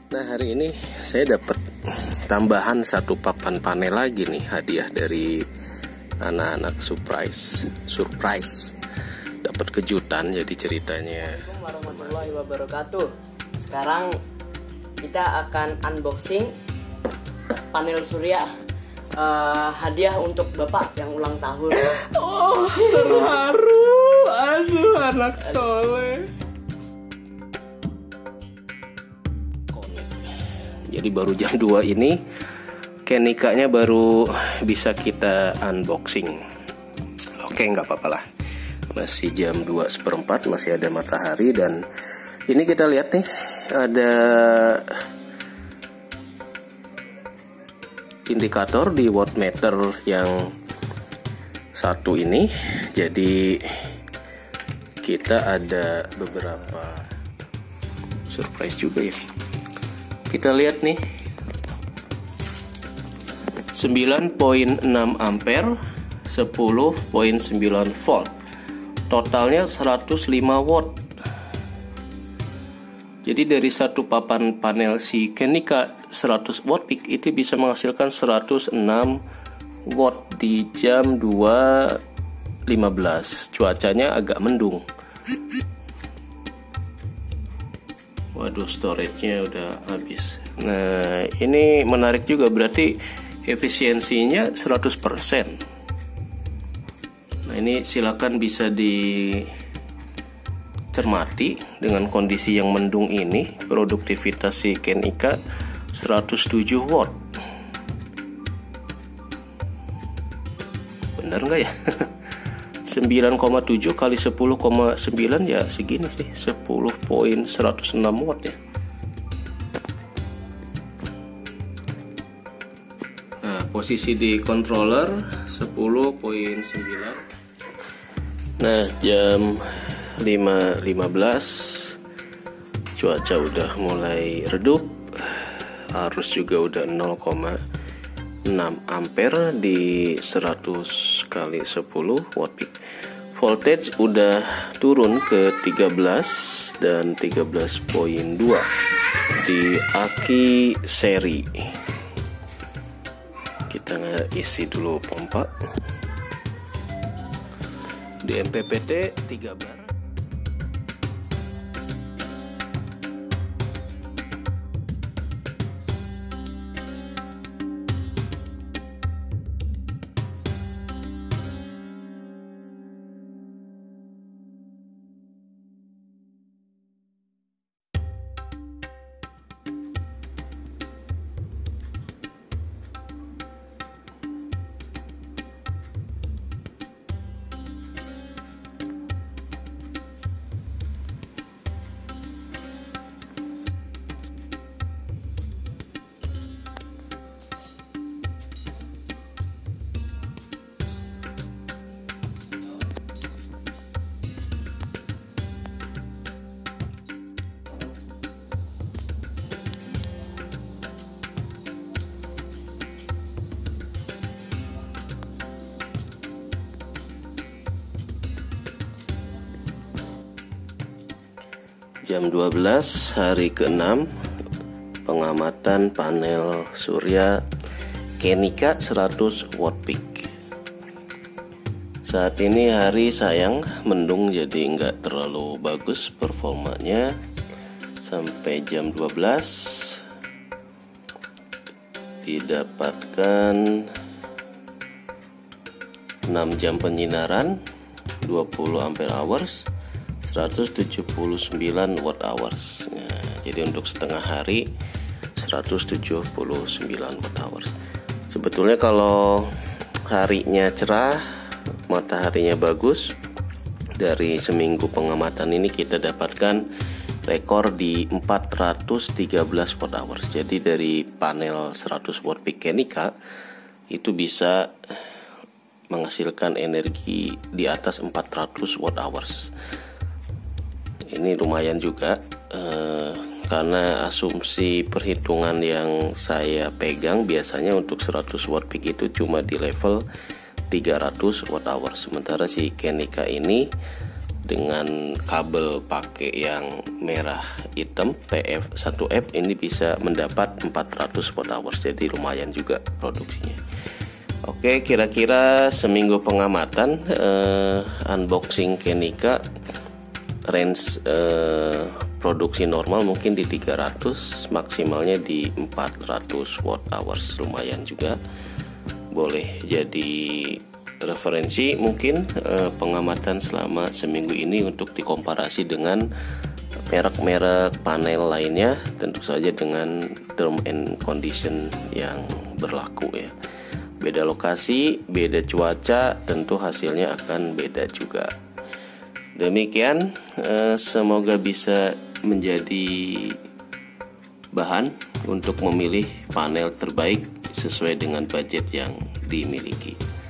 Nah, hari ini saya dapat tambahan satu papan panel lagi nih, hadiah dari anak-anak surprise. Dapat kejutan jadi ceritanya. Assalamualaikum warahmatullahi wabarakatuh. Sekarang kita akan unboxing panel surya hadiah untuk Bapak yang ulang tahun. Oh, terharu. Aduh, anak soleh. Jadi baru jam 2 ini Kenikanya baru bisa kita unboxing. Oke, nggak apa-apa lah. Masih jam 2:04, masih ada matahari. Dan ini kita lihat nih, ada indikator di wattmeter yang satu ini. Jadi kita ada beberapa surprise juga ya. Kita lihat nih, 9.6 ampere, 10.9 volt, totalnya 105 watt. Jadi dari satu papan panel si Kenika 100 watt peak itu bisa menghasilkan 106 watt di jam 2.15. Cuacanya agak mendung. Waduh, storage-nya udah habis. Nah, ini menarik juga, berarti efisiensinya 100%. Nah, ini silakan bisa dicermati dengan kondisi yang mendung ini. Produktivitas si Kenika 107 watt. Bener nggak ya? 9,7 kali 10,9 ya segini sih, 10.106 watt ya. Nah, posisi di controller 10.9. Nah, jam 5.15, cuaca udah mulai redup, arus juga udah 0,6 ampere di 100 kali 10 watt peak. Voltage udah turun ke 13 dan 13.2 di aki seri. Kita isi dulu pompa di MPPT 3 bar. Jam 12 hari ke-6 pengamatan panel surya Kenika 100 watt peak. Saat ini hari sayang mendung, jadi nggak terlalu bagus performanya. Sampai jam 12 didapatkan 6 jam penyinaran, 20 ampere hours, 179 watt hours. Nah, jadi untuk setengah hari 179 watt hours. Sebetulnya kalau harinya cerah, mataharinya bagus, dari seminggu pengamatan ini kita dapatkan rekor di 413 watt hours. Jadi dari panel 100 watt peak Kenika itu bisa menghasilkan energi di atas 400 watt hours. Ini lumayan juga, karena asumsi perhitungan yang saya pegang biasanya untuk 100 watt peak itu cuma di level 300 watt hour. Sementara si Kenika ini dengan kabel pakai yang merah hitam PF 1F ini bisa mendapat 400 watt hours, jadi lumayan juga produksinya. Oke, kira-kira seminggu pengamatan unboxing Kenika, range produksi normal mungkin di 300, maksimalnya di 400 watt hours, lumayan juga. Boleh jadi referensi mungkin pengamatan selama seminggu ini untuk dikomparasi dengan merek-merek panel lainnya, tentu saja dengan term and condition yang berlaku ya. Beda lokasi, beda cuaca, tentu hasilnya akan beda juga. Demikian, semoga bisa menjadi bahan untuk memilih panel terbaik sesuai dengan budget yang dimiliki.